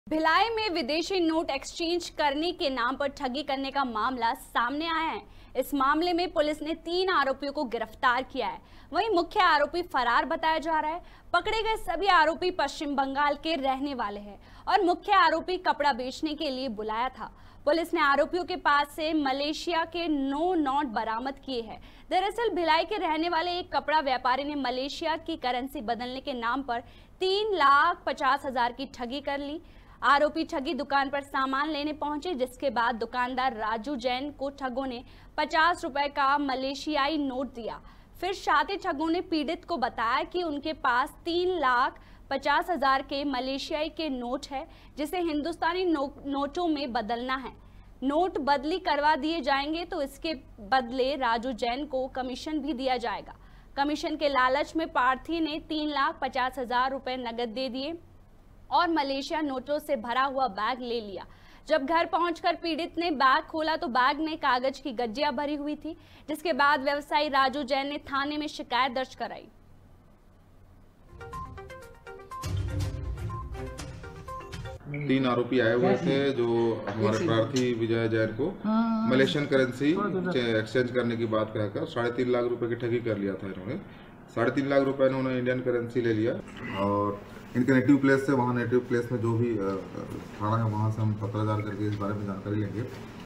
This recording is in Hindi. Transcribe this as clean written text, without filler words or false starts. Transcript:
भिलाई में विदेशी नोट एक्सचेंज करने के नाम पर ठगी करने का मामला सामने आया है। इस मामले में पुलिस ने 3 आरोपियों को गिरफ्तार किया है। वहीं मुख्य आरोपी फरार बताया जा रहा है। पकड़े गए सभी आरोपी पश्चिम बंगाल के रहने वाले हैं और मुख्य आरोपी कपड़ा बेचने के लिए बुलाया था। पुलिस ने आरोपियों के पास से मलेशिया के 9 नोट बरामद किए हैं। दरअसल भिलाई के रहने वाले एक कपड़ा व्यापारी ने मलेशिया की करेंसी बदलने के नाम पर 3,50,000 की ठगी कर ली। आरोपी ठगी दुकान पर सामान लेने पहुंचे, जिसके बाद दुकानदार राजू जैन को ठगों ने 50 रुपए का मलेशियाई नोट दिया। फिर साथी ठगों ने पीड़ित को बताया कि उनके पास 3,50,000 के मलेशियाई के नोट है, जिसे हिंदुस्तानी नोटों में बदलना है। नोट बदली करवा दिए जाएंगे तो इसके बदले राजू जैन को कमीशन भी दिया जाएगा। कमीशन के लालच में प्रार्थी ने 3,50,000 रुपए नगद दे दिए और मलेशिया नोटों से भरा हुआ बैग ले लिया। जब घर पहुंचकर पीड़ित ने बैग खोला तो बैग में कागज की गज्जियां भरी हुई थी, जिसके बाद व्यवसायी राजू जैन ने थाने में शिकायत दर्ज कराई। तीन आरोपी आए हुए थे जो हमारे प्रार्थी विजय जैन को मलेशियन करेंसी एक्सचेंज करने की बात कहकर 3.5 लाख रुपए की ठगी कर लिया था। इन्होंने 3.5 लाख रुपए इन्होंने इंडियन करेंसी ले लिया और इनके नेटिव प्लेस से, वहाँ नेटिव प्लेस में जो भी थाना है वहाँ से हम पत्रकार करके इस बारे में जानकारी लेंगे।